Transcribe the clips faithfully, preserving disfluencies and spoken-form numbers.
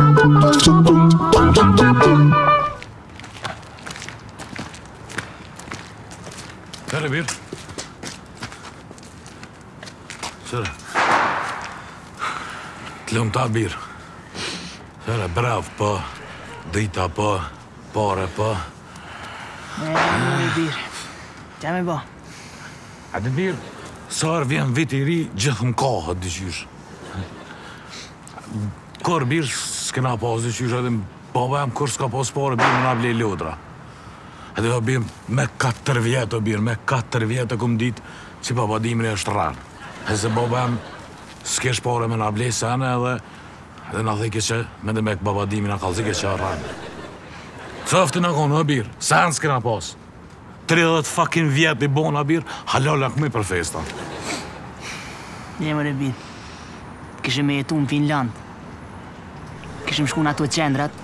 Qëre, birë? Qëre? Të lëmë ta, birë. Qëre, brav, po. Drita, po. Pare, po. E, e, birë. Qa me bo? A të birë, sarë vjen vit i ri, gjithë më kahët, dyqysh. Kër birë, s'kena pas dyqysh, edhe baba jam kër s'ka pas pare, birë më nga blej lodra. Edhe o birë, me katër vjetë, o birë, me katër vjetë e këm ditë që baba dimri është rarë. E se baba jam s'kesh pare me nga blej sene edhe edhe nga thike që me dhe me baba dimri nga kalzike që rarë. Cëfti në konë, o birë, sen s'kena pas. tridhjetë fucking vjetë i bona, birë, halala këmi për festa. Ne më birë, kishim me jetu në Finland. Kishim shku në ato qendrat.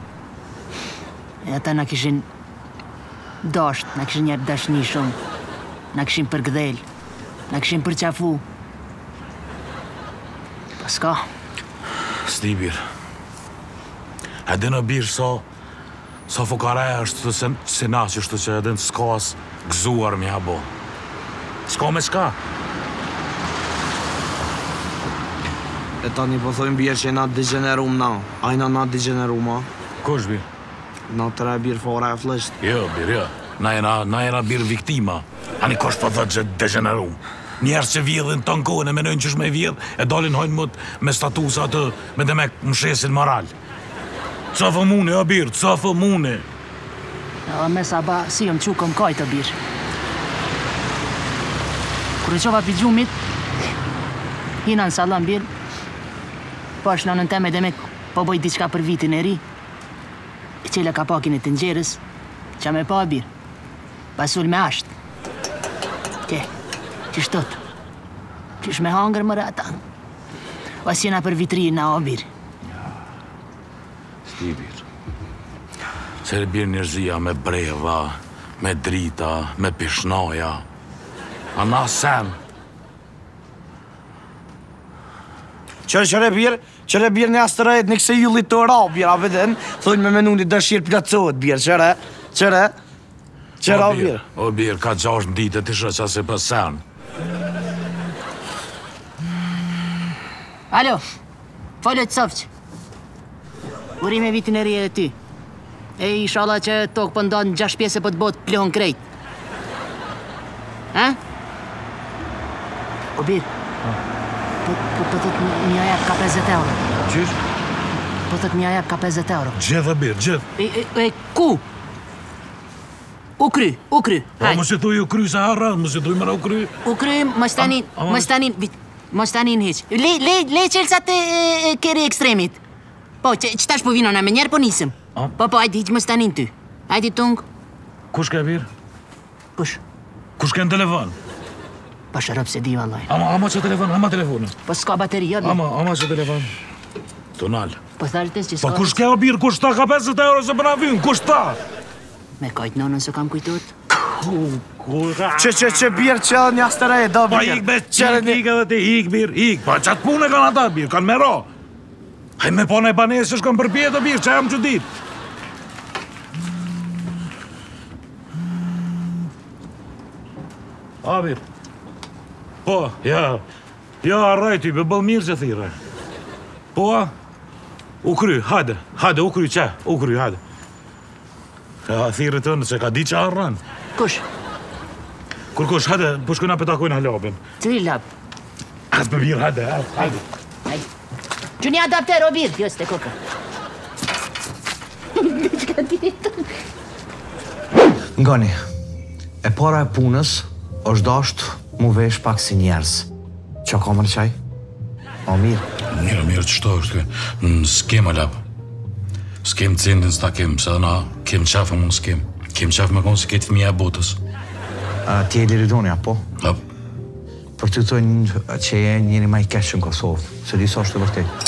E ata na kishin dasht, na kishin njërë dashni shumë. Na kishin përgdhel, na kishin përqafu. Pa s'ka. S'di, birë. E dhe në birë sa Sa fukareja është të sinaqë është që edhe në s'kas gëzuar mi abo. S'ka me s'ka. E tani po thojmë birë që na degenerum na. Ajna na degenerum, a? Kush birë? Na tëre birë fora e flësht. Jo, birë, jo. Na jena, na jena birë viktima. Ani kush po thot që degenerum. Njerës që vjedhin të në kohën e menojnë që shme vjedh, e dalin hojnë mët me statusa të me dhe me më shesin moral. Qa fë mune, o birë, qa fë mune? Ja, me sa ba, si jëm që këm kajtë, birë. Kërë qova për gjumit, hina në salon, birë, po është në në teme dhe me po boj diçka për vitin e ri, i qele ka pakin e të nxerës, qa me pa, birë, pasul me ashtë. Ke, qish tot, qish me hangër më rata, o s'jena për vitrina, o birë. Sti, birë. Qere birë njërzia me breva, me drita, me pishnoja. A na sen. Qërë qërë birë, qërë birë në asë të rejtë në këse jullit të ra, birë, a vëdhen, thujnë me menundi dëshirë plëcohet, birë, qërë, qërë, qërë, a birë. O birë, ka gjasht në ditë të shë që se për sen. Alo, folët sofqë. Urime vitin e rije e ty. E ishala që tokë për ndonë në gjash pjesë për të botë plohën krejt. Ha? O birë, po të të të mja jep ka pesëdhjetë euro. Qysh? Po të të mja jep ka pesëdhjetë euro. Gjithë, birë, gjithë. E, e, e, ku? U kry, u kry. Po, më se thuj u kry se harran, më se thuj mëra u kry. U kry, më stanin, më stanin, më stanin heq. Le, le, le qelsat e keri ekstremit. Po, që tash po vinona me njerë, po nisëm. Po, po, hajdi, hiq më stanin ty. Hajdi, tung. Kush ka birë? Kush? Kush ka në telefon? Po, shërëp se di, vallaj. Ama, ama që telefon, ama telefonë. Po, s'ka bateria, birë. Ama, ama që telefon. Tonal. Po, thaltes që s'ka... Po, kush ka birë, kush ta ka pesëdhjetë euro se për na vynë, kush ta? Me kajtë nonën se kam kujtot. Që, që, që birë që edhe një asë të rejtë, da Pa birë. ik, be, qërë ik edhe ti, ik, birë, ik. Pa qatë punë e kanë ata, birë, kanë me ra. Haj me po në e banesë që shkon për pjetë, birë, që jam që ditë. A, birë. Po, ja. Ja, arraj ty, be bëllë mirë që thire. Po, a? U kry, hajde, hajde, u kry, që? U kry, hajde. Ja, thire të në që ka di që arran. Kush? Kur kush, hajde, po shkojna për takojnë halabin. Cili lab? As për birë, hajde, hajde. Hajde. Që një adapter, o birë, jo s'te koka. Diçka tjetër. Ngani, e para e punës është dasht mu vesh pak si njerës. Qa ka më në qaj? O mirë. Mirë, mirë, që shto është kë? Në s'kem a lap. S'kem cendin s'ta kem, se dhe na kem qafë më në s'kem. Kem qafë me konë si ketë fëmija e botës. A, ti e Liridonja, po? Hap. Për të thënë që e njëri ma i keqë në Kosovë, se di sa është të vërtet.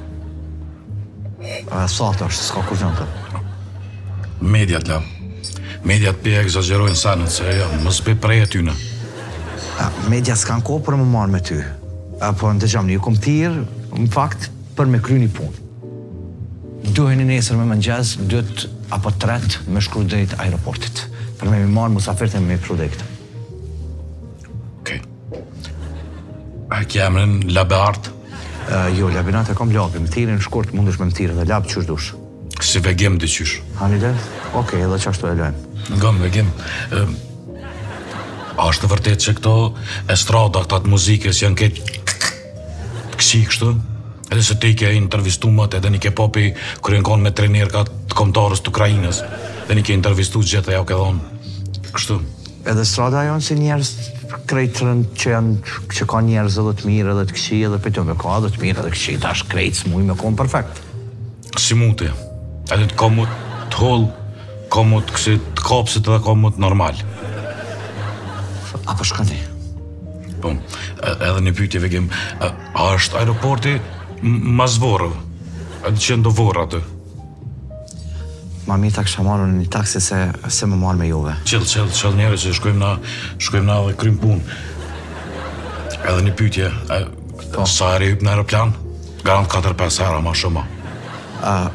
A, sa të është, s'ka kur gjënë të. Mediat, lap. Mediat pe egzagerojnë sanët, se ja, mos pe prej e tyne. A, media s'kan ko për më marrë me ty. A, po në të gjamë një kom tirë, në fakt, për me kry një punë. Vazhdojeni nesër me mëngjes, dytë apo tretë me shkru drejt aeroportit. Për me mi marë musafirët e me mi pru dhe këtë. Okej. A ke emrin Labart? Uh, jo, labinat e kom labi, më thirin shkurt mundesh me më thirë dhe labë qysh dush. Si vegim dhe qysh? Hani dhe? Okej, edhe qashtu e lojmë. Nga më vegim. E, a është të vërtet që këto estrada, këta të muzikës janë këtë kësi kështu? Edhe se ti ke intervistu mëtë, edhe një ke popi kërë në konë me trenerka të komtarës të Ukrajinës. Edhe një ke intervistu gjithë e ja ke dhonë. Kështu. Edhe strada janë si njerës krejtërën që janë, që ka njerës edhe të mirë edhe të këqi, edhe për të me ka edhe të mirë edhe këqi, ta është krejtë s'muj me konë perfekt. Si muti. Edhe të komut të hollë, komut kësi të kapsit edhe komut normal. Apo shkëndi? Po, edhe një pyetje vegim, a është aeroporti ma zvorëv? Edhe që ndo vorë aty? Ma mi ta kësha marrë në një taksi se, se më marrë me juve. Qëll, qëll, qëll njerë që shkojmë na, shkojmë na dhe krym punë. Edhe një pyetje, a, Po. sa herë hyp në aeroplan? Garant katër pesë hera, ma shumë. Uh,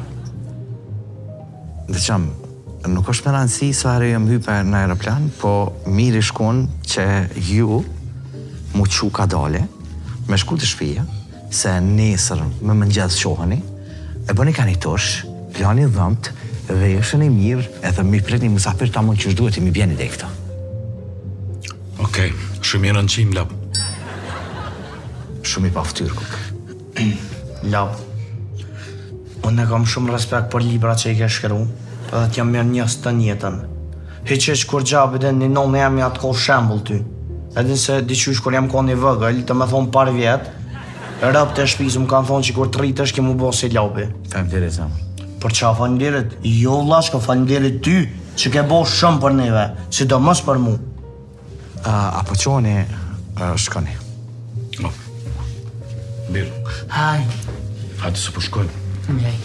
dhe qëmë, nuk është me rëndësi sa herë jam hype në aeroplan, po mirë i shkon që ju mu qu ka dale, me shku të shpija, se nesër me mëngjes shoheni, e bëni ka një tosh, plani dhëmt, veshën e mirë, edhe mi pret një musafir ta mund që shduhet i mi bjeni dhe këta. Okej, shumë i rëndëqim, lap. Shumë i pa ftyrë, kuk. Lau. Unë e kam shumë respekt për libra që i ke shkru, edhe t'jam mirë njës të njetën. Hiqeq kur gjabi dhe një nonë jam i atë kohë shembull ty. Edhe se diqysh kur jam kohë një vëgël, të me thonë par vjetë, rëp të shpizu më kanë thonë që kur të rritësh ke mu bo si labi. Faleminderit zamë. Për qa falimderit? Jo vlashka, falimderit ty, që ke bo shumë për neve, si do mos për mu. Uh, apo qoni, uh, shkoni. No. Birë, Haj. hajtë se po shkojmë. Njej.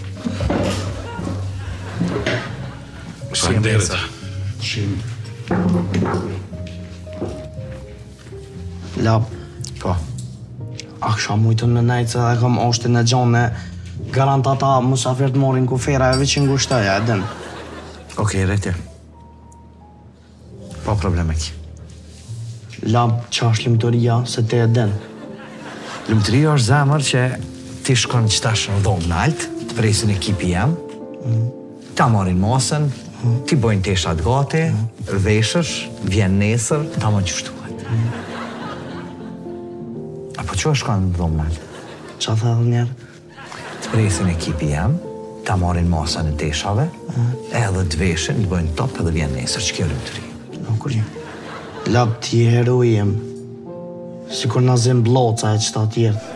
Faleminderit. Lap, Po. a kësha mujtën me nejtë se dhe kam oshtin e gjonë, garant ata musafir të morin kufera e veqin gushtaja, edhin. Okej, rejtje. Po probleme ki. Lap, qa është limëtoria se te edhin. Lumëtëria është zemër që ti shkon qëtash në dhomë në altë, të presin ekipi jam, ta marin masën, ti bojnë teshat gati, veshësh, vjen nesër, ta më qështuat. Apo që është shkon në dhomë në altë? Qa the dhe njerë? Të presin ekipi jam, ta marin masën e teshave, edhe të veshin, të bojnë top edhe vjen nesër, që kjo lumëtëri. Në kur që? Lap, ti heroi jem. Si kur na zim bloca e qëta tjertë.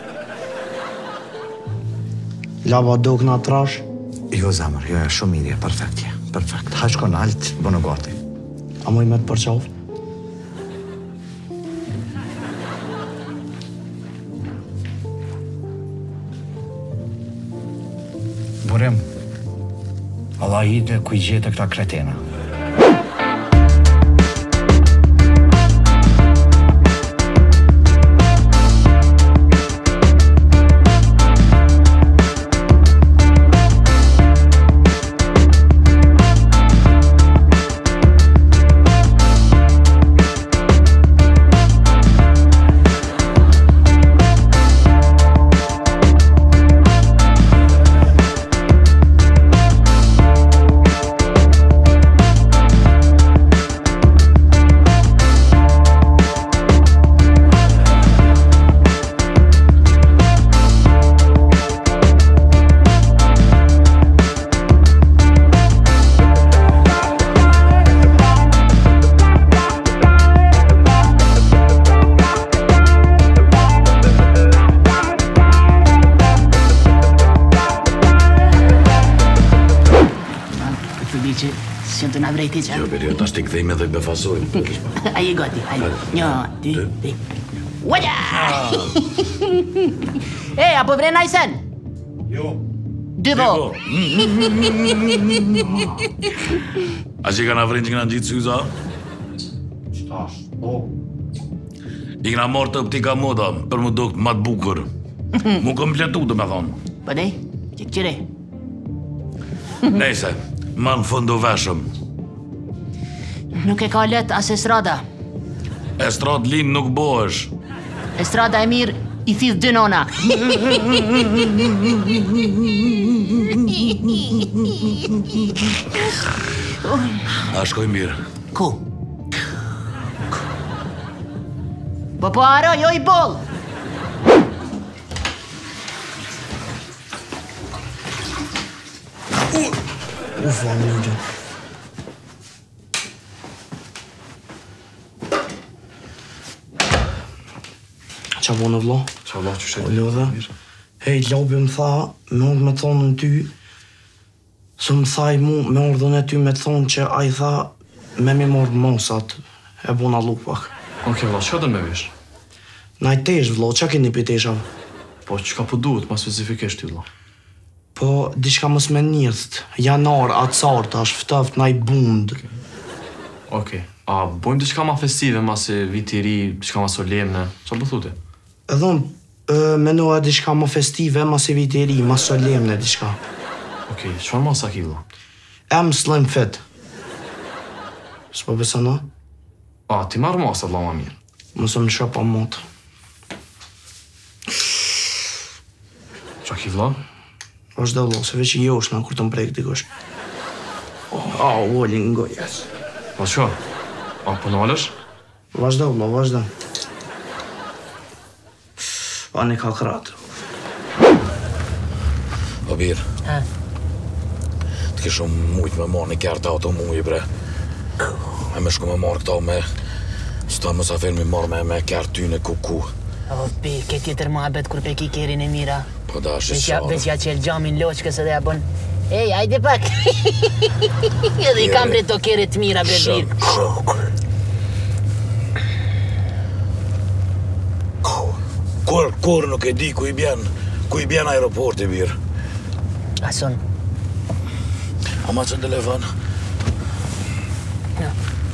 Lap, a do këna trash? Jo, zemër, jo, jo, shumë mirë, perfekt, je, perfekt. Ha shkon në altë, bënë gati. A moj me të përqaf? Burim, Allah i dhe kuj gjete këta kretena. Të na vrejti që? Jo, beri, ta shti këthejme dhe befasojmë. A je gati, hajde. Një, dy, tri. Uaja! E, apo vren ajsen? Jo. Dy vo. A që i kana vrenë që këna gjitë syza? Qëtash? Po. I këna morë të optika moda, për më dokt matë bukur. Mu kompletu, të me thonë. Po nej, që këqire. Nejse, më në fund u veshëm. Nuk e ka let as Estrada. Estrad lind nuk bohesh. Estrada e mirë i thith dy nona. A shkoj mirë. Ku? Po po aro, jo i boll. Uf, va një gjë. Qa bo në vlo? Qa vlo që O shetë? lodhe? Hej, lobi më tha, me orë me thonë në ty, së më thaj mu, me ordën e ty me thonë që a i tha, me mi morë mosat, e bo në lupak. Oke, vlo, që dën me vish? Na i tesh, vlo, qa keni për teshav? Po, që ka po duhet, ma specifikisht ty, vlo? Po, diçka mos me njërët, janar, acar, tash, ftëft, na i bund. Oke, a bojmë diçka ma festive, ma si viti i ri, diçka ma solemne, qa po thute? Edhe unë menoa diçka më festive, ma si viti i ri, ma solemne diçka. Oke, qëfar ma sa ki, vlo? Em slim fit. S'po besona? A, ti marrë masat, vlo, ma mirë. Mësë më shëpa motë. Qa ki, vlo? Vazhdo, vlo, se veç i josh në kur të mprek dikush. A, u oli në gojes. Po, qo? A, po nalësh? Vazhdo, vlo, vazhdo. A, një ka kratë. O birë, Ha? të kishu mujt me marrë një kjartë auto mujë, bre. E me shku me marrë këta me... Sta më sa fermi marrë me, me kjartë ty në kuku. O, pi, ke tjetër muhabet kur pe ki kerin e mira. Po da shi Veç ja, sarë. veç ja qel gjamin loqkës edhe ja bën. Ej, hajde pak. Edhe i kam bre to kere të mira, bre Shëm, birë. shëm. Kur, kur nuk e di ku i bjen, ku i bjen aeroporti, birë. Ason. Ama që në telefon? Ja.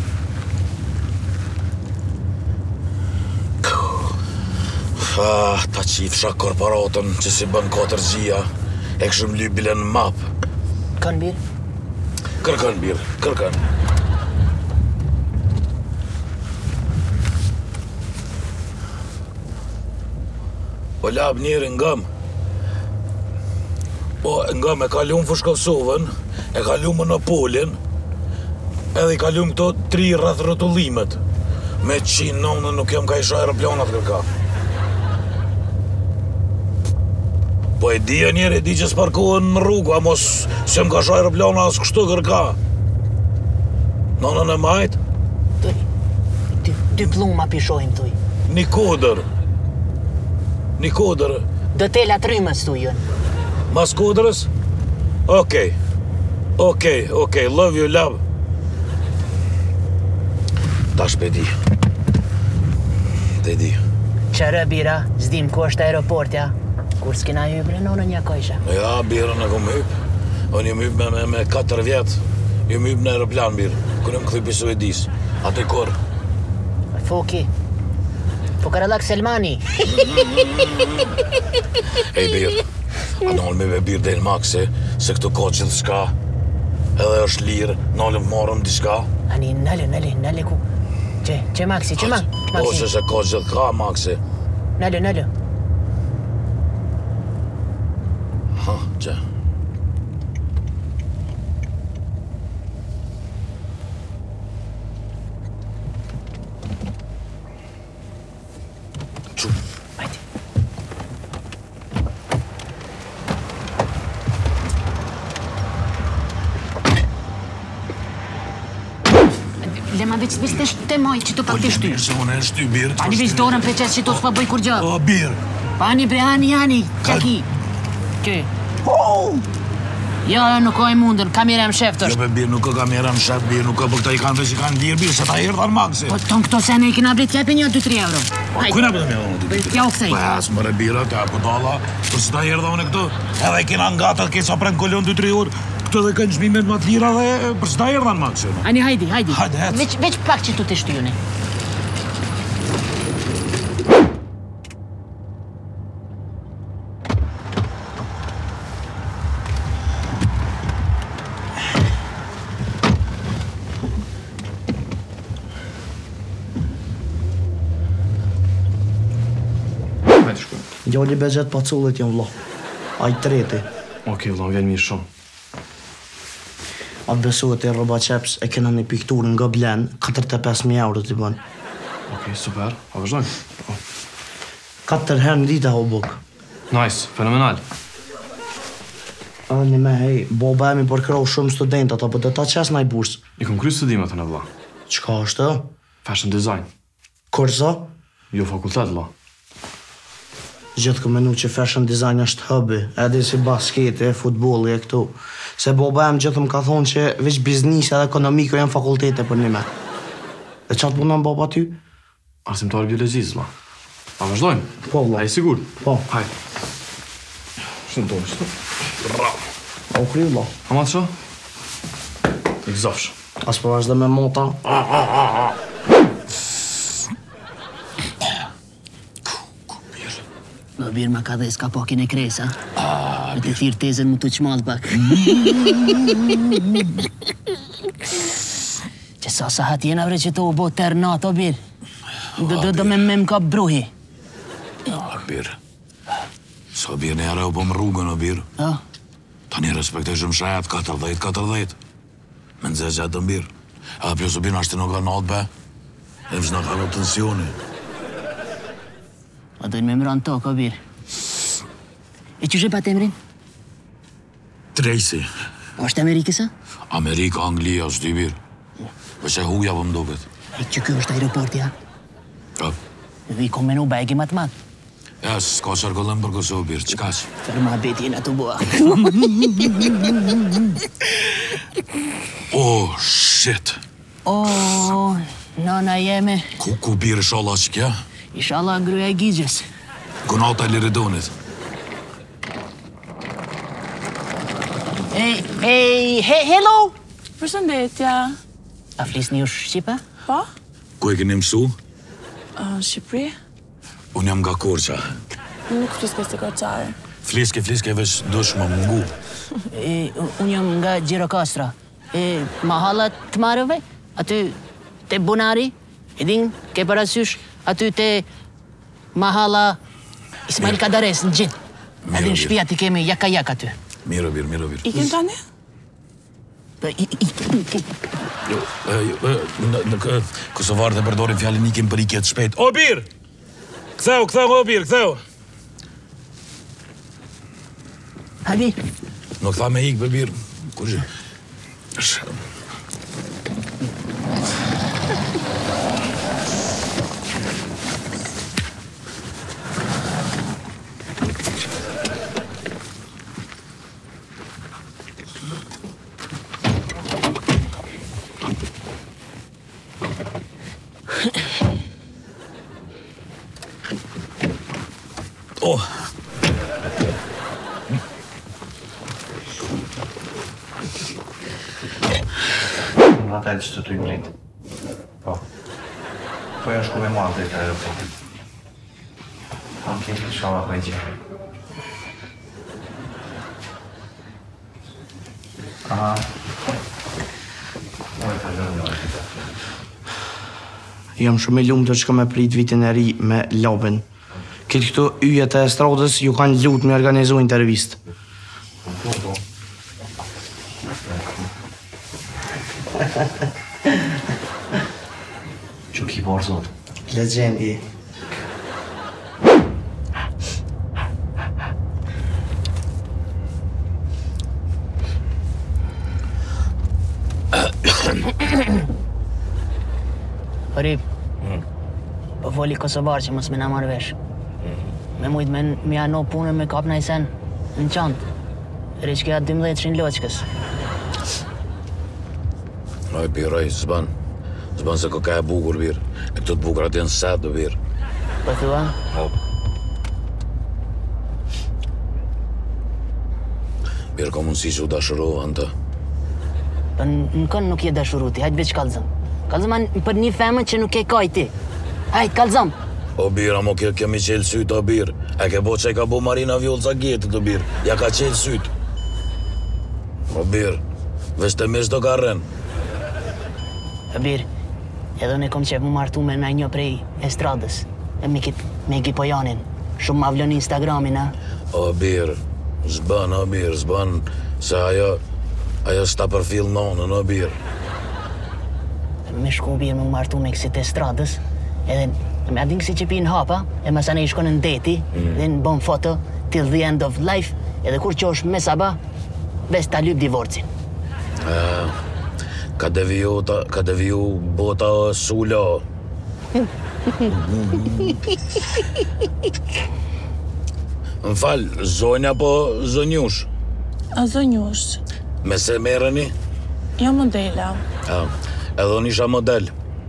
Ah, ta qifsha korporatën që si bën katër gjia, e këshëm lyp bilen map. Kanë birë? Kërkën, birë, kërkën. Po lab njeri ngëm. Po ngëm e kalum fush Kosovën, e kalum monopolin, edhe i kalum këto tri rreth rrotullimet. Me qinë nënë nuk jam ka isha aeroplanat kërka. Po e di e njerë, e di që s'parkohen në rrugë, a mos se më ka shë aeroplana as kështu kërka. Nonën e majtë, Tuj, dy, dy pluma pishojmë, tuj. një kodër. Një kodër. Do tela trymës, tuj, jën. Mas kodrës? Okej. Okej, okej, love you, love. Tash pe di. Te di. Qërë, bira, zdim ku është aeroportja. Kur s'kina hybre, nonën ja kojsha. Ja, birën e kom hyp. Unë jëm hyp me, me, me katër vjetë. Jëm hyp në aeroplan, birë. Kër jëm këthy për Suedis. Atë kur. Foki. Fukarallak Selmani. Ej, birë. A nalë me me birë del maksi, se këtu ka gjithë shka. Edhe është lirë, nalëm marëm diçka. Ani, nëlle, nëlle, nëlle ku. Që, që Maxi, që ma, Po, Maxi. që se ka gjithë ka, maksi. Nëlle, nëlle. Ha, që. Qu. Hajde. Lema veç veç të shtemoj që të pak të shty. Se unë e shty, birë. Pani veç dorën për qesë që të s'pa bëj kur gjë. O, birë. Pani bre, ani, ani, qaki. Që? Jo, nuk ka e mundën, kamera më shef të Jo, është. be, birë, nuk ka kamera në shef, birë, nuk ka për këta i kanë dhe që kanë lirë, birë, se ta herë në maksi. Po tonë këto se ne i kina brit jepe një dy tri euro. Kuna për të mjë dhe Për t'ja u kthej. Po, as më rebira, ta po dalla, për se ta herë dhe unë këtu. Edhe kina nga ta ke sa pren kolion dy tri orë, këtu dhe kënë gjmimet më të lira dhe për se ta herë dhe në maksi. Ani, hajdi, hajdi. Hajde, hec. Veç, veç pak që tu të shtyjune. Djali begjet pa cullit jam vlla. Aj treti. Okej, valla, vjen mirë shumë. A besohet e roba qeps e kena një pikturë nga Blen, katërta e pesë mijë euro t'i bën. Okej, super. A vazhdojmë? Po. Katër herë në ditë ho buk. Nice, fenomenal. A një me hej, boba emi përkrau shumë studentat, apo dhe ta qes naj burs. I kom kry studimet në valla. Qka është të? Fashion design. Kursa? Jo fakultet, valla. Gjithë këmë menu që fashion design është hëbi, edhe si basketi, futbolli e këtu. Se boba em gjithë më ka thonë që veç biznisi edhe ekonomiko janë fakultete për një me. E qatë punon baba ty? Arsimtar biologjisë, valla. A vazhdojmë? Po, valla. A i sigur? Po. Haj. Shtë në tonë, shtë. Bravo. A u kry, valla. A ma të shë? I këzafsh. As për vazhdo me mota. Më birë ma ka dhe s'ka pakin e kresa. Me të thirë tezën më të qmalë pak. Që sa sa hat jena vre që të u bo ternat, o birë. Do me me m'ka bruhi. A birë. Sa birë një ara u po më rrugën, o birë. O? Ta një respektoj shumë shajat, katërdhejt, katërdhejt. Me nëzë që atë mbirë. A pjo së birë ashtë të në ka natë, be. E vështë në ka në tensioni. A dojnë me mëran tokë, o birë. E që shë pa të emrin? Tracy. O është Amerikësa? Amerika, Anglia, është dy birë. Vëqe huja po më duket. E që kjo është aeroporti, ha? Ka. Vi kom menu bajgi matë matë. Ja, s'ka qarkollem për Kosovë, birë, qka që? Fërma beti jena të bua. Oh, shit. O, nana jeme. Ku, ku birë shala që kja? Ishala gruja e gjigjes. Gunata e Liridonit. Ej, ej, he, hello! Përshëndetja. A flisni ju Shqipa? Po? Ku e keni mësu? Në Shqipëri? Unë jam nga Korqa. Nuk fliske si korçare. Fliske, fliske, veç dush më mungu. E, unë jam nga Gjirokastra. E, mahallat të marëve? Aty te Bunari? E din, ke parasysh? Aty te mahalla Ismail Kadares në gjithë. Mirë, Aty në mirë. shtëpia ti kemi jaka jaka aty. Miro, birë, miro, birë. Ikim tani? Po, i- i- i- Jo, e, jo, e, në, në, kë- Kosovarët e përdorin fjallin ikim për ikjet shpejt. O, birë! Ktheu, ktheu, o, birë, ktheu! Hadi, Nuk tha me ikë për birë. Kur që? Sh- Oh, Në atë që të të i mrit. Po. Po janë shku me mua të i të aeroportit. Kam kemi të shkava për e gjithë. Aha. Oj, të gjërë një ojtë. Jam shumë i lumë të që me prit vitin e ri me lobin. Këtë këtu yjet e estradës ju kanë lutë me organizu intervist. Po, po. Që ki parë, zot? Legendi. Rip. Po foli Kosovar që mos me na marrë vesh. Me mujt me me ano punën me kap në sen në çantë. Rishkja dymbëdhjetë loçkës. oj, birë, oj, s'ban. S'ban se ko ka e bukur, birë. E këto të bukur atë janë sad, birë. Po thua? Hop. Birë, ka mundësi që u dashurova në të. Po në kënë nuk je dashuruti, hajtë veç kalzëm. Kalzëm anë për një femën që nuk e kaj ti. Hajtë, kalzëm. O birë, amo kjo kemi qelë sytë, o birë. E ke bo që e ka bo Marina Vjollë ca gjetët, o birë. Ja ka qelë sytë. O birë, veç të mesh do ka rrenë. E birë, edhe ne kom qef mu martu me naj një prej estradës. E me kit, me Gipojanin. Shumë ma vlon Instagramin, a? O birë, zbën, o birë, zbën, se ajo, ajo s'ta përfil nonën, o birë. Me shku birë më martu me kësit e stradës, edhe me adin kësi që pinë hapa, e masane i shkon në deti, dhe në bon foto, till the end of life, edhe kur që është me saba, bes ta lyp divorcin. Ka deviju, ta, ka deviju bota o sula. Më falë, zonja po zonjush? A zonjush? Me se mereni? Jo modela. Ja, edhe unë isha model.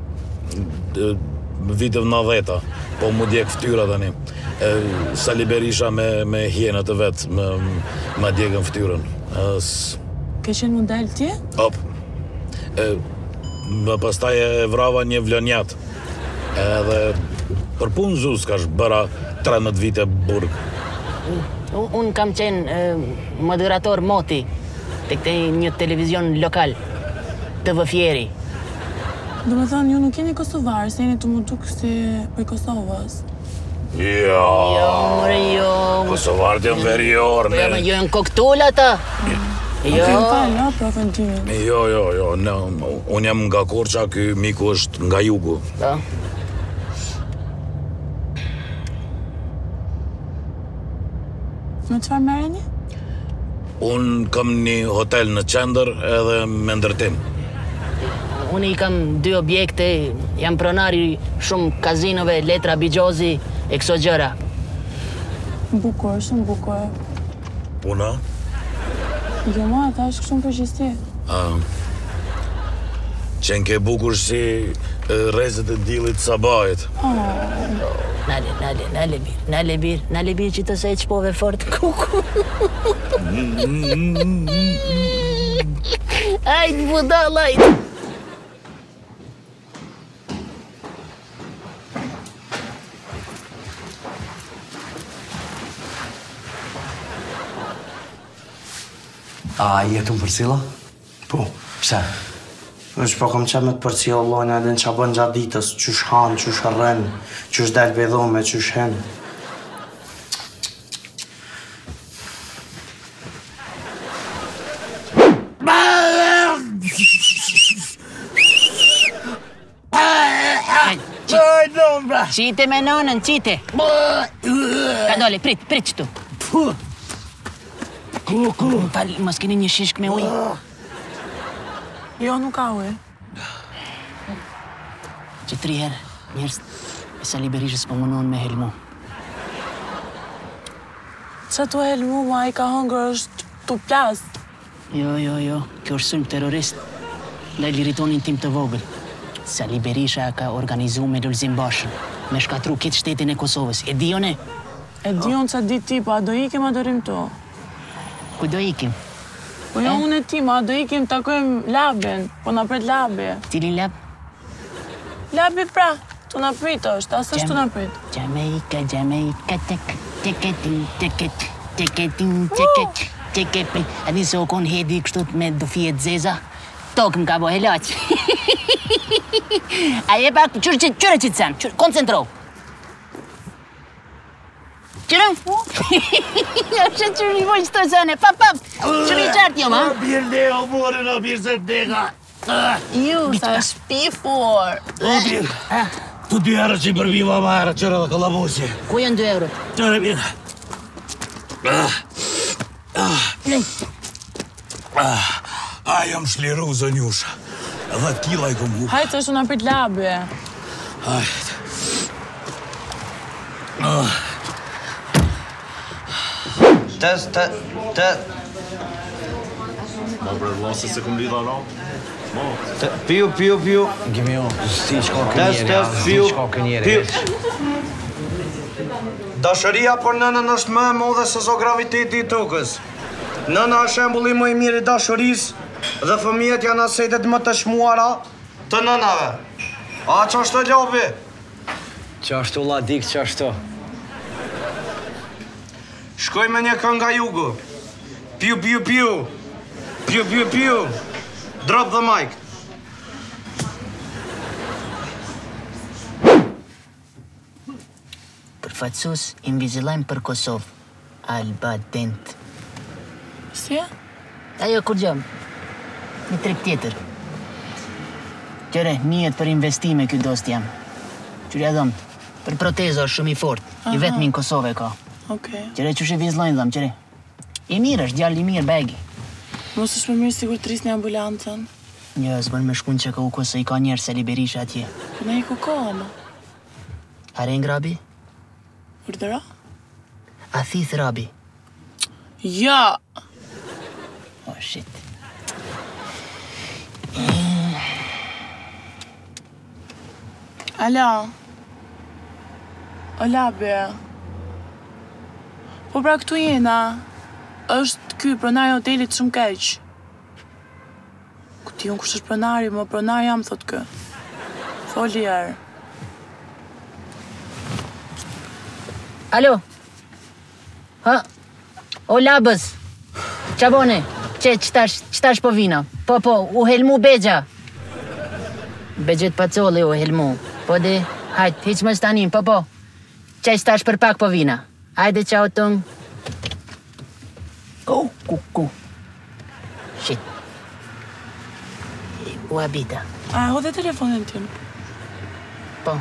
Vitëv nëdheta, po mu djek ftyra tani. E, Sali Berisha me, me hjenët e vetë, me, me djekën ftyrën. As... Ke qenë model ti? Op. E, më pastaj e vrava një vlonjat. Edhe për punë zus ka bëra tridhjetë vite burg. Unë kam qenë e, moderator moti të këtej një televizion lokal, të vëfjeri. Do me thënë, ju nuk jeni kosovarë, se jeni të më duk si për Kosovës. Jo, Jo, mërë, jo. Kosovarët janë verior, Po ne. jo, me jo në koktull ata. Jo. Më falë, ja, profendimin. Jo, jo, jo, ne, unë jam nga Korça, ky miku është nga jugu. Po. Me çfarë merreni? Unë kam një hotel në qendër edhe me ndërtim. Unë i kam dy objekte, jam pronari shumë kazinove, Letra Bigjozi e këso gjëra. Bukur, shumë bukur. Puna? Jo ma, ta është shumë përgjithësi. A, qenë ke bukur si e, rrezet e dillit sabajt. Nale, nale, nale birë, nale birë, nale birë që të se e qpove fort kuku. Ajt, budal, ajt. A jetu në përcila? Po. Pse? është po kom qenë me të përcjellë lojnë edhe në qa bën gjatë ditës, qysh hanë, qysh rënë, qysh delë bedhome, qysh henë. Qite me nonën, qite. Ka dole, prit, prit qëtu. Më falë, mos keni një shishk me ujë. Jo, nuk ka ujë. Që tri herë, njerës e Sali Berishës po munon me helmu. Qa tu helmu, ma i ka hongër është tu plas. Jo, jo, jo, kjo është sulm terrorist. Ndaj liritonin tim të vogël. Sali Berisha ka organizu me Lulzim Bashën, me shkatru kitë shtetin e Kosovës. E di one? E di unë qa di ti, pa do ikim a do rim tu. Ku do ikim? Po jo unë e ti, ma do ikim takojmë labin, po na pret labi. Cilin lab? Labi pra, tu na prit është, asë është tu na prit. Jamaica, Jamaica, tek, teketin, teket, teketin, teket, teketin. A di se o kon hedi kështu me dufije të zeza? Tokë më ka bo helaq. A je pak, qyre që të sen, koncentro. Qyre? Është qyre një vojnë qëto sene, pap, pap. Qyre i qartë jo, ma? Birë ne o more në birë se dega. Ju, sa shpifur. O birë, tu dy herë që i përviva ma herë, qërë dhe kalabosi. Ku janë dy eurot? Qërë birë. A, jam shliru, zënjusha. Dhe kila i kom hu. Hajtë është na prit labi. Hajtë. Test, test, test. Ma bre, vlasi se kom lidha ra. Piu, piu, piu. Gjemi jo, si qka Test, kënjeri, test, si piu, qka kënjeri. piu. Dashëria për nënën është më e modhe se zo graviteti i tokës. Nëna është shembulli më i mirë i dashurisë dhe fëmijët janë asetet më të shmuara të nënave. A që është të lobi? Qashtu la dik, qashtu. Shkoj me një këngë nga jugu. Piu, piu, piu. Piu, piu, piu. Drop the mic. facus invizilajmë për Kosovë. Alba Dent. Si? Ajo kur gjam. Një trip tjetër. Qëre, njët për investime kjo dost jam. Qërja dhëmë, për proteza është shumë i fort. I vetëmi në Kosovë e ka. Okej. Qëre, që shë vizlojnë dhëmë, qëre. I mirë është, djallë i mirë, begi. Mos është më mirë sigur të risni ambulancën. Një, zbën me shkun që ka u kosë i ka njerë se liberisha atje. Po ne i ku ka, ama. Haren grabi? Urdëra? A thith rabi? Ja! Oh, shit. Ala. Ola, be. Po pra këtu jena. Është ky pronari i hotelit shumë keq. Ku ti unë kush është pronari, më pronari jam, thot kë. Foli erë. Alo? Ha? O labës? Qa bone? Qe, qëtash, qëtash po vina? Po, po, u helmu begja. Begjet pacoli u helmu. Po de, hajt, hiq më stanim, po, po. Qe, qëtash për pak po vina. Hajde, qao tëng. Ku, ku, ku. Shit. U habita. A, hodhe telefonin tim. Po.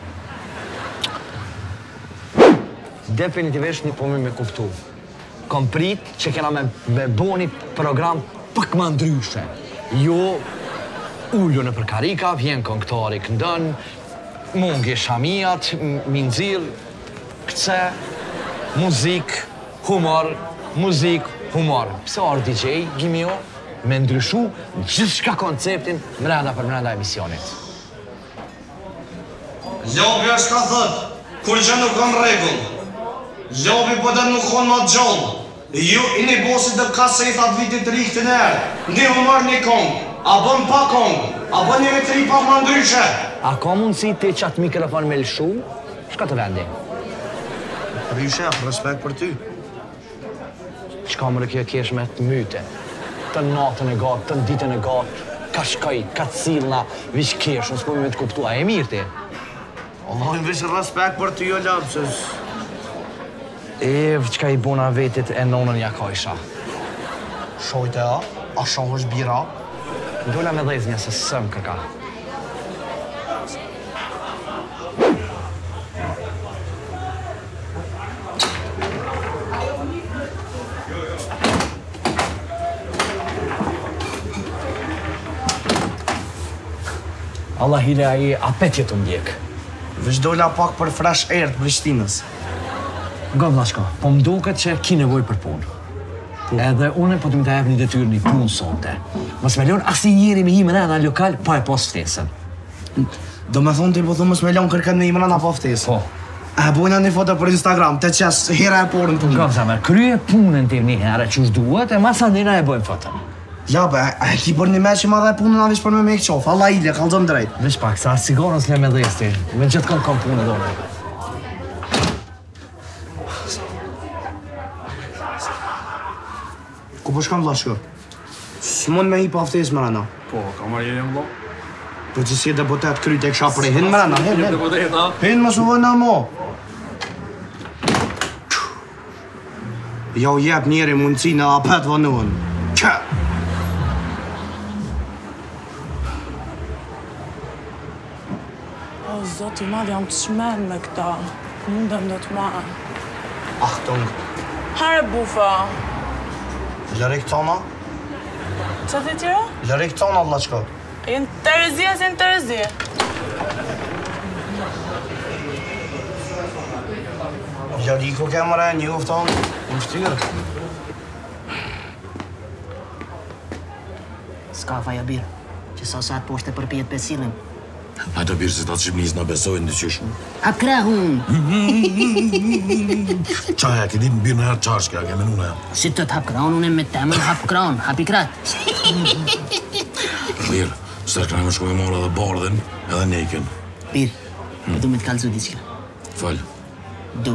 Definitivisht një pomi me kuptu. Kom prit që kena me, me bo një program pak më ndryshe. Jo ullu në për karika, vjen këngëtari këndën, mungi shamijat, minzir, këtse, muzik, humor, muzik, humor. Pse arë D J, Gjimio, me ndryshu gjithë shka konceptin mrenda për mrenda emisionit. Lobi është ka thët, kur gjë nuk kanë regull. Lobi po dhe nuk konë ma gjallë. Ju i një bosit dhe kasetat vitit të rikë të nërë. Ndi më mërë një kongë, a bën pa kongë, a bën një vetëri pak më ndryshe. A ka mundësi ti qatë mikrofon me lëshu? Shka të vendi? Ryshe, respekt për ty. Qka më rëkje kesh me të myte? Të natën e gatë, të ditën e gatë, ka shkaj, ka cilna, vish kesh, nësë pojme me të kuptua, e mirë ti? Allah, në vishë respekt për ty, o lapsës. E, qka i bona vetit e nonën ja ka isha. Shojte a, a shoh është bira. Dolla me dheznja se sëm kërka. Allah hile aji apetje të ndjek. Vish dolla pak për fresh air të Prishtinës. Nga vlashka, po më duket që ki nevoj për punë. Edhe une po të më të jep një detyrë një punë sonte. Mos me leon asë njëri me himë në lokal, pa e pas ftesën. Do me thonë ti po thumë mos me leon kërket me imra na pa ftesën. Po. E bojna një foto për Instagram, të qes hera e porën punë. Nga zamer, krye punën tim një herë që është duhet, e masa ndina e bojmë fotën. Ja be, a e ki për një me që ma dhe punën a vish për me me i qofë. Allah ile, kalzëm drejt. Vish pak, sa sigarës le me dhesti. Me gjithë kam kam punë dole. Ku po shkam vlashko? S'mon me hi pa ftesë më rana. Po, ka marrë jeni më bo? Po që si e deputet kryt e kësha për e hinë më rana, hinë, hinë. Deputet, ha? Hinë më su vëna mo. Ja u jep njeri mundësi në apet vënuën. Kë! O, zoti madh, jam të shmen me këta. Mundem do të ma. Achtung. Hare bufa. Lërik tona? Qa të tjera? Lërik tona, vlaqko. Jenë Terezia si në Terezia. Lëriko kemëre, një ufton, në shtyrë. S'ka faja birë, që sa sa të poshte për pjetë pesilin. Hajtë birë se ta të shqipnis në besojnë në qysh. Hap krahun! Qa e, këdi më birë në herë qarshke, a ke menu në e. Si të të hap krahun, unë me temën hap krahun, hap i kratë. Birë, së tërkëna me shku me mora dhe bardhen edhe nejken. Birë, e du me të kalëzu diqka. Falë. Du.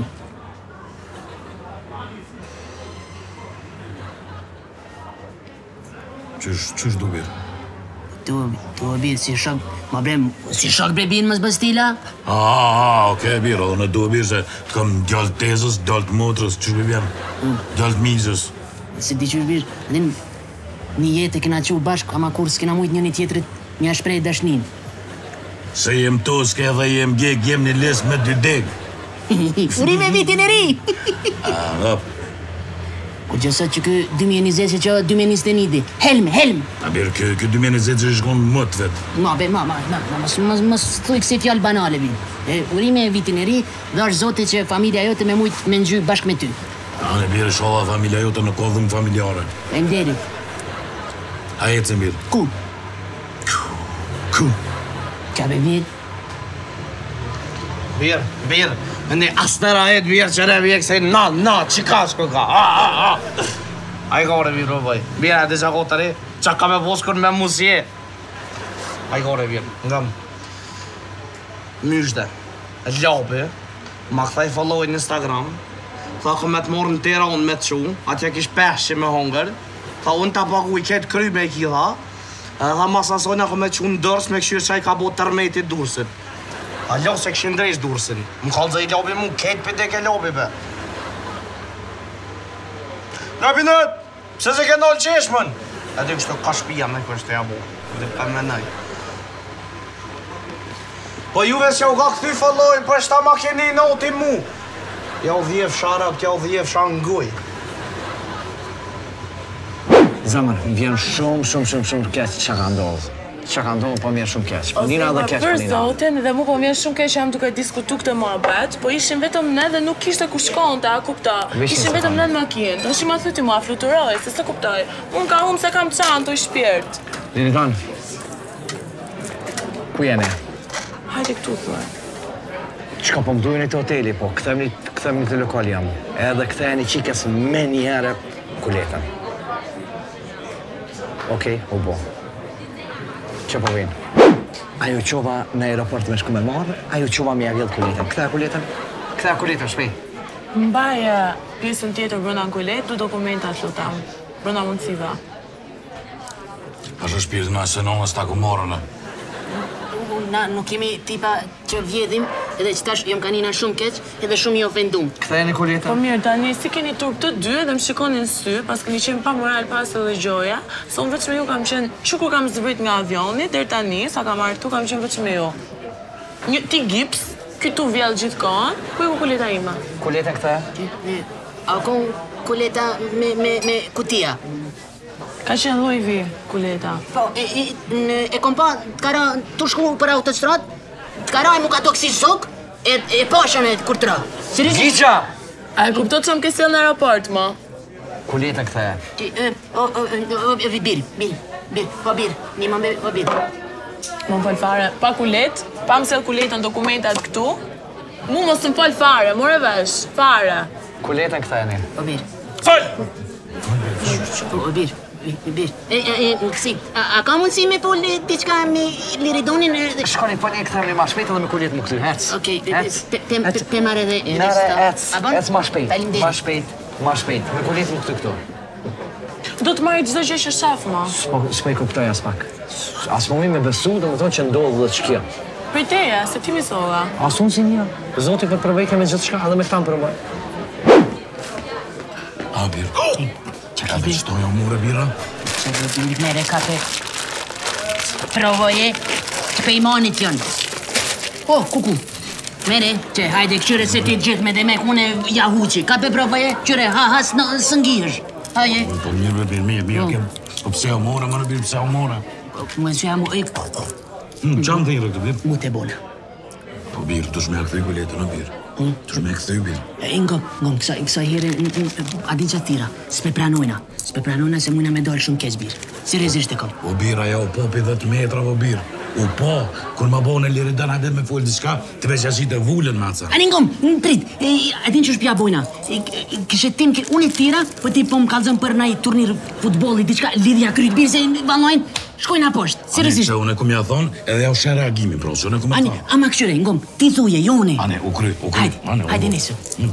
Qysh, qysh du birë? Tu, tu e birë si shok, ma brem, si shok bre birë mësë bastila? A, a, oke, birë, unë duhe birë se të kam gjallë tezës, gjallë të motrës, që shbe bjen, gjallë të mizës. Se di që është birë, adin, një jetë e kena që bashkë, ama kur s'kena mujtë një një tjetërit, një shprej dashnin. Se jem toske dhe jem gek, jem një les me dy deg. Uri me vitin e ri! A, hop. Kur që sot që kë dy mijë e njëzet që që dy mijë e njëzet e njëdi. Helm, helm! A birë, kë kë dy mijë e njëzet që shkon më të vetë. Ma, be, ma, ma, ma, ma, mas, mas, mas thuj kësi fjallë banale, bi. E, uri me vitin e ri, dhe është zote që familja jote me mujtë me ngjy bashkë me ty. A, në birë, sholla familja jote në kodhëm familjare. E mderi. A jetë se birë. Ku? Ku? Qa be birë? Birë, birë. Në asnëra e të birë që ne vjekë se na, na, që ka shko ka, a, a, a. A i gore birë, bëj. Birë, e të që kotëri, që ka me voskën me musje. A i gore birë, nga më. Myshde, e ljopi, ma këthaj followin në Instagram, tha ko me të morë në tera unë me të qu, atje kish peshqi me hongër, tha unë ta paku i ketë kry me i ki tha, edhe tha masasojnë ako me qu në dërs me këshyrë që a i ka bo tërmeti dursit. A lo se këshin drejsh dursin. Më kallë zë i lobi mu, ketë për dek e lobi be. Rabinet, pse se ke nolë qeshmën? E dy kështu ka shpia me kështë e abo. Dhe për me nëj. Po juve se u ka këthy followin, për shta ma keni noti mu. Ja u dhjev sharat, ja u dhjev shan nguj. Zemër, më vjen shumë, shumë, shumë, shumë keq që ka ndodhë. Që ka ndonë po mjerë shumë keq. Nina dhe keq për Për Nina. zotin, dhe mu po mjerë shumë keq që jam duke diskutu këtë muhabet, po ishim vetëm ne dhe nuk kishte ku shkonte, a kupta. Ishim vetëm ne në makinë, të shima thyti mua fluturoj, se se kuptoj. Unë ka umë se kam qanë të i shpirt. Lilikan, ku jene? Hajde këtu, thua. Qka po më dujnë i të hoteli, po këthëm një të lokal jam. Edhe këthejnë i qikës me një herë kuletën. Okej, u bo. Që po vinë? Ajo qova në aeroport me shku me marrë, ajo qova me javjellë kuletën. Këta kuletën? Këta kuletën, shpej. Mbaje pjesën tjetër brënda në kulet, du dokumentat lutam. Brënda mundësiva. Ashtë shpirtë në se nonës ta ku morën. Na nuk kemi tipa që vjedhim, edhe që tash jom kanina shumë keq, edhe shumë i ofendum. Këthejnë i Po kuletën? mirë, tani, si keni turp të dy dhe më shikoni në sy, pas keni qenë pa moral pas edhe gjoja, se unë veç me ju kam qenë, që kur kam zbrit nga avioni, deri tani, sa kam marrë këtu, kam qenë veç me ju. Një ti gips, këtu vjellë gjithë kohën, ku e ku kuleta ima? Kuletën këta? A kon kuleta me, me, me kutia. Ka qenë Louis V, kuleta. Po, e, e, në- e kom pa, të kara të shku për autostrat, të karaj mu ka to kësi zok, e, e pashën e kur tëra. Seriosisht? Gjiqa! A e kuptot që më kesel në aeroport, ma? Kuletën këta? Ti, e, o, o, o, o, bir, bir, bir, po bir, një më po bir. Më më fare, pa kulet, pa më sel kuletën dokumentat këtu, mu mos më fal fare, more vesh, fare. Kuletën këta e një? Po bir. Fal! Po bir. Bir. E, e, e, kësi, a, a ka mundësi me po li, diçka me liridonin e... Shkoni, po një këta një ma shpejt edhe me kuletë më këty, hec. Okej, pe- Hec. pe- pe- pe- pe marrë edhe... edhe Nare, sta- hec, A bon? hec ma shpejt, ma Faleminderit. shpejt, ma shpejt, me kuletë më këty këtu. Do të marrë çdo gjë që shaf, ma. S'po, s'po i kuptoj as pak. As më mi me besu dhe më thonë që ndodhë dhe që kjo. Për teja, se ti misova. As unë si një, zoti për përvejke me gjithë shka edhe me këta më përvoj. A, birë. Ka dhe qëtoj o mure, bira? Që do të një mere kape. Provoje që pe imanit janë. Oh, kuku. Mere, që hajde këqyre se ti gjithë me demek, une jahuqi. Kape provoje, qyre ha has në sëngihësh. Haje. Po mirë, be, birë, mirë, mirë, kem. Po pse o more, më në birë, pse o more? Më që jam e Hmm, qanë të irë këtë, birë? mu te bona. Po birë, të shme e këthej kuletën, o birë. Të shme e këthej, birë. E ngom, ngom, kësa, kësa here, adin që tira. S'pe pranojna. S'pe pranojna se mujna me dollë shumë keq birë. Seriozisht e kom. O birë, aja o popi dhe të metra, o birë. O po, kur ma bone liri dan hajde me folë diçka, të veç ashit e vullën, maca. Ani ngom, në prit, e, adin që shpja bojna. E, e, Kishe tim, ke- unë e tira, po ti po më kalzën për naj turnir futbolli, diçka, lidhja kryt birë, se valojnë, shkojna poshtë. Ani, Seriozisht. që unë e kom ja thonë, edhe ja u shen reagimin, pro, që unë e kom ja Ani, thonë. ama këshyre, ngom, ti thuje, jo une. Ane, u kry, u kry. Hajde, Ane, u- hajde nisu. Mm.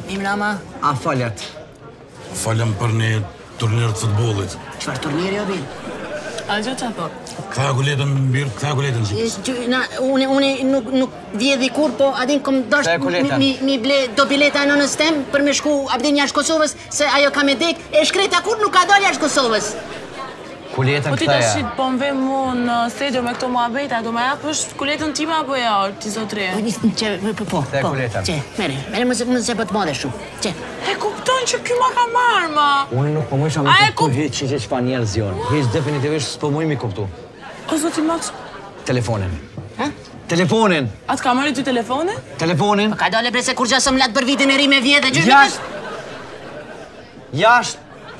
Imrama, A falet. Falem për një turnir të futbollit. çfarë turniri o bil? A gjë që thot? Këtha kuletën mirë, këtha kuletën si. Na, unë unë nuk nuk vjedhi kur, po adin kom dash Kthej kuletën. mi mi ble do bileta në nënës tem për me shku abdin jashtë Kosovës, se ajo ka me dek, e shkreta kur nuk ka dalë jashtë Kosovës. Kuletën Po ti këtheja. tash po më ve mu në stadium me këto muhabeta, do më japësh kuletën time apo ja, ti zotri? Po nis që po po. Kthej po, kuletën. Çe, merre, merre mos mos e po të madhe shumë. Çe. E kupton që ky ma ka marrë, ma. Unë nuk po mësha me A e kuptu kup- hiç që çfarë njerëz janë. Hiç definitivisht s'po muj mi kuptu. O zoti Max, Telefonin. Ha? Telefonin. atë ka marrë ty telefonin? Telefonin. Ka dalë bre se kur gjasëm lat për vitin e ri me vjetë, gjysh. Jashtë. Jashtë.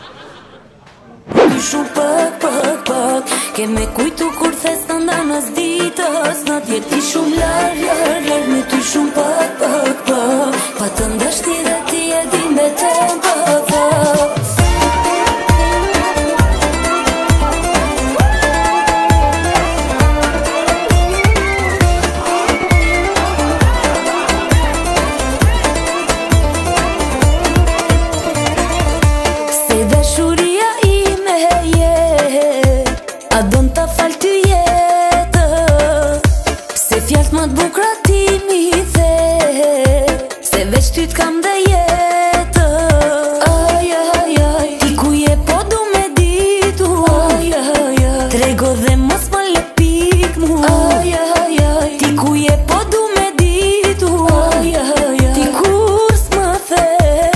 Ty shumë pak, pak, pak Ke me kujtu kur thes të ndanës ditës Në tjeti shumë lar, lar, lar Me ty shumë pak, pak, pak Pa të ndashti dhe ti e din me të pak, pak Se dashuria ime je A don ta fal ty jetë Se fjallët më të bukra ti mi the Se veç ty t'kam dhe jetë Aj, aj, aj Ti ku je po du me ditu Aj, aj, aj Trego dhe mos më lepik mu Aj, aj, aj Ti ku je po du me ditu Aj, aj, aj Ti kur s'më the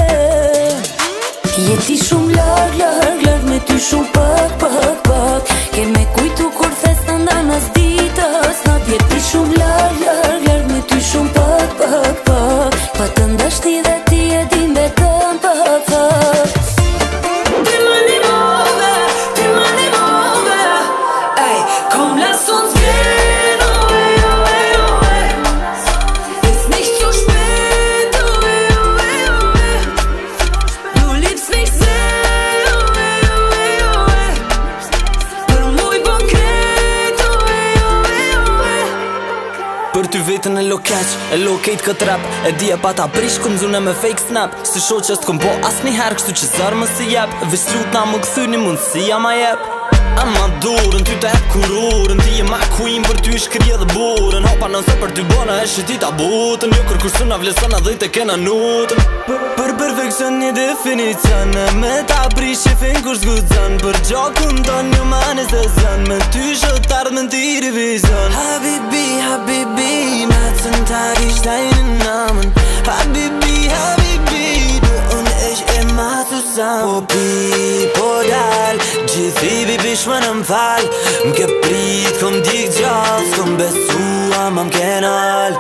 Jeti shumë larg, larg, larg Me ty shumë pak, pak, pak Ke me kujtu kur thes të ndanës ditës Në jeti shumë larg, larg, larg Me ty shumë pak, pak, pak Pa të ndashti dhe ti e din betëm pak, pak Ti më animove, ti më animove Ej, kom lasun zgren, oe, oe, oe Ist nicht zu spät, oe, oe, oe Du liebst mich sehr, oe, oe, oe Për muj bon kret, oe, oe, oe Për ty vetën e lokeq, e lokejt këtë rap E dhja pa ta prish këm zune me fake snap Si sho që s'kom po as një herë Kështu që zërë më si jep Vesh lut na më këthy një mundësia ma jep Ama durën, ty të hep kururën Ti e ma queen, për ty shkrije dhe burën Hopa nëse për ty bona e shitita butën Jo kërkur së na vlesën a dhejt e kena nutën Për, për perfekcion një definicion E me ta prish që fin kur s'gudzon Për gjokun ton një mani se zjan Me ty shëtard me ti revizion Habibi, habibi Me të në tag i shtajnë namën Habibi, habibi Du unë esh e ma të sam Po pi, po dal Gjithi bibi shmë në m'fal M'ke prit, kom dik gjall S'kom besua, ma m'kenal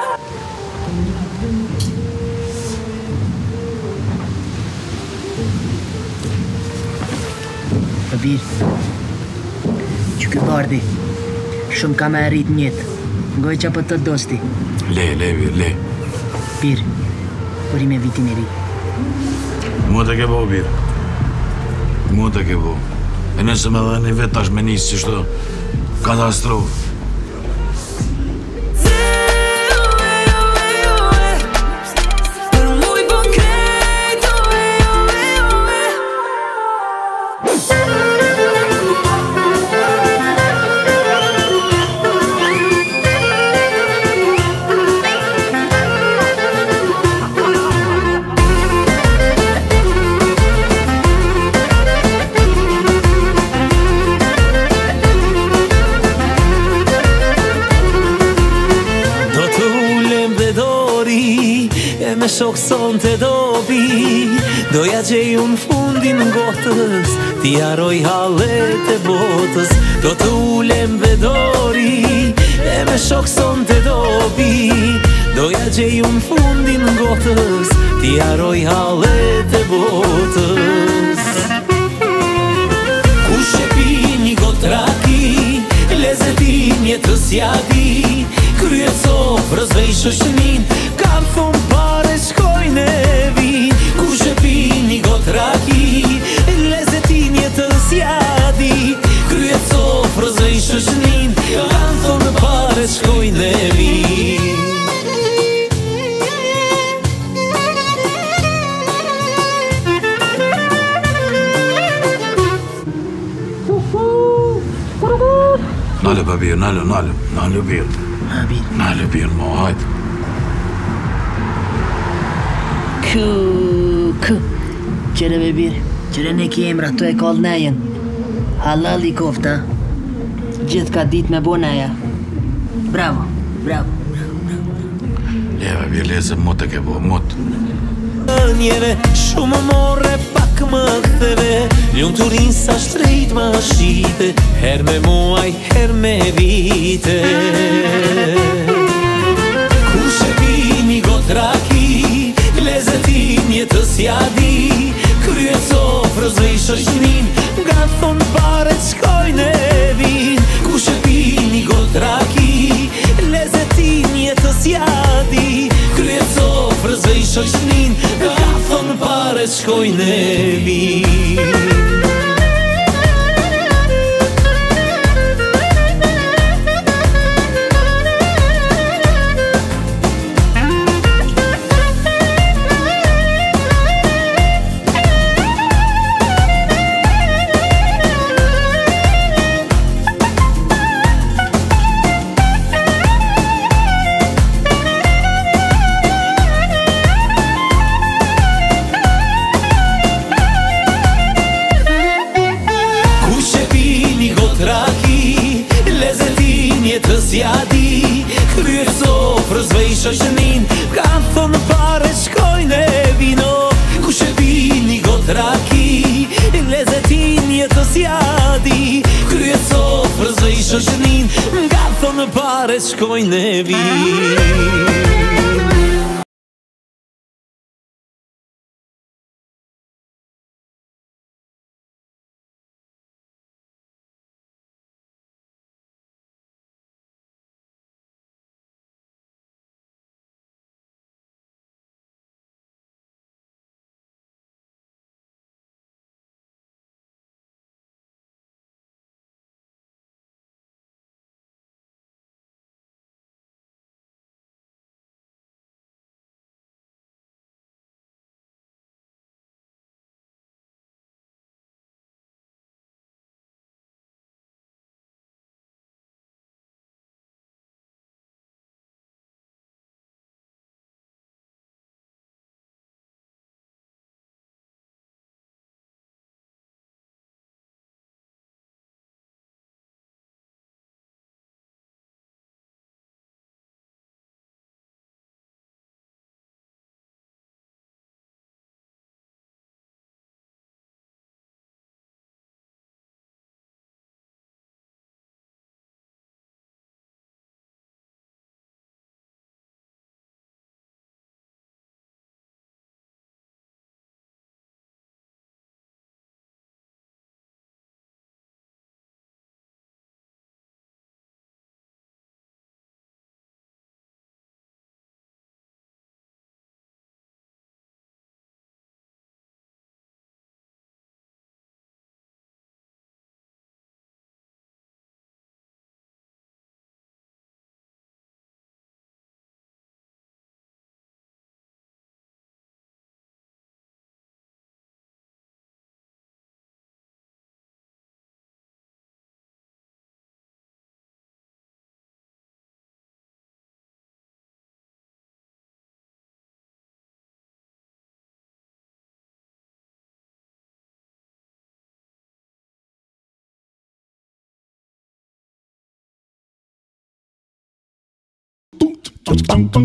Po bir. Që ky bardi shumë ka me arrit njët. Ngoj që po të dosti. Le, le, bir, le. Bir. Por i me vitin e ri. Mua të ke bo, bir. Mua të ke bo. E nëse me dhe një vetë tash me njësë që shto katastrofë. Për muj bon kret, oe, oe, oe Do të ulem dhe dori E me shok son të dobi Doja gjej unë fundin ngotës Ti aroj halet e botës Do të ulem dhe dori E me shok son të dobi Doja gjej unë fundin ngotës Ti aroj halet e botës Kush e pi një got raki Lezetin jetës jadi Kryet sofrës vej shoshnin Kam thonë pare shkojnë e vin Kush e pi një got raki Lezetin jetës jadi Kryet sofrës vej shoshnin Kam thonë pare shkojnë e vin Nalo, nalo, nalo bir. Ha bir. Nalo bir mo, hajde. Kë, kë. Qere be bir. Qere ne ki emra, to e kall nejen. Halal i kofta. Gjithë ka dit me bo neja. Bravo, bravo. Leva bir, leze mot e ke bo, mot. Njere shumë more pak më ktheve Ljumë të rinë sa shtrejt ma shite Her me muaj, her me vite Kush e pini got raki Lezetin jetës jadi Krye sofrës dhe i shoqnin Nga thonë pare qkojnë e vin Kush e pini got raki Lezetin jetës jadi Krye sofrës dhe i shoqnin Nga thonë pare qkojnë e vin Jadi, krye sofrës dhe i shoqnin Kanë thonë pare shkojnë e vino Kush e pini got raki Lezetin jetës jadi Krye sofrës dhe i shoqnin Kanë thonë pare shkojnë e vino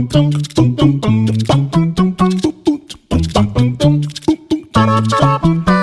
Tum tum tum tum tum tum tum tum tum tum tum tum tum tum tum tum tum